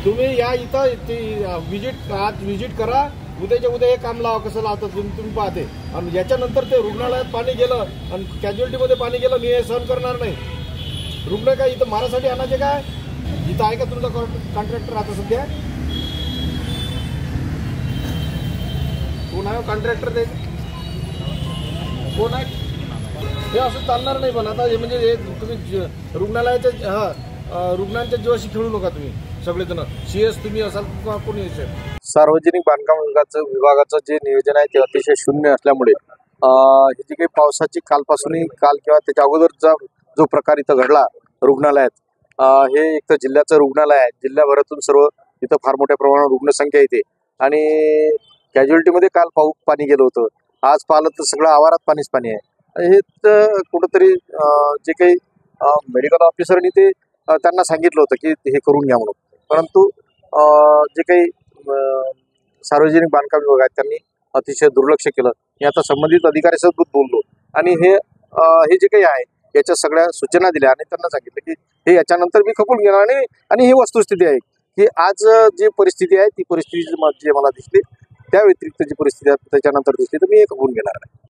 तुम्ही या इथं विजिट आज विजिट करा, उद्याच्या उद्या हे काम लावा, कसं लावतं तुम्ही पाहते. आणि याच्यानंतर ते रुग्णालयात पाणी गेलं आणि कॅज्युअल्टीमध्ये पाणी गेलं, मी हे सहन करणार नाही. रुग्ण काय इथं मारासाठी आणायचे काय? इथं आहे का तुमचा कॉन्ट्रॅक्टर आता सध्या? कोण आहे कॉन्ट्रॅक्टर? ते कोण आहे? हे असं चालणार नाही. पण आता हे म्हणजे हे तुम्ही रुग्णालयाच्या रुग्णांच्या जीवाशी खेळू नका तुम्ही सगळेजण. सीएस तुम्ही असाल किंवा कोणी असेल. सार्वजनिक बांधकाम विभागाचं जे नियोजन आहे ते अतिशय शून्य असल्यामुळे ही जी काही पावसाची कालपासूनही काल किंवा त्याच्या अगोदरचा जो प्रकार इथं घडला रुग्णालयात, हे एक तर जिल्ह्याचं रुग्णालय आहे. जिल्ह्याभरातून सर्व इथं फार मोठ्या प्रमाणावर रुग्णसंख्या येते आणि कॅज्युअल्टीमध्ये काल पाणी गेलं होतं. आज पाहिलं तर सगळं आवारात पाणीच पाणी आहे. हे तर कुठंतरी जे काही मेडिकल ऑफिसरनी ते त्यांना सांगितलं होतं की हे करून घ्या म्हणून, परंतु जे काही सार्वजनिक बांधकाम विभाग आहेत त्यांनी अतिशय दुर्लक्ष केलं. मी आता संबंधित अधिकाऱ्यासोबत बोललो आणि हे जे काही आहे याच्या सगळ्या सूचना दिल्या आणि त्यांना सांगितलं की हे याच्यानंतर मी खपून घेणार. आणि ही वस्तुस्थिती आहे की आज जी परिस्थिती आहे ती परिस्थिती जी मला दिसली त्या व्यतिरिक्त जी परिस्थिती आहे त्याच्यानंतर दिसली तर मी हे खपून घेणार आहे.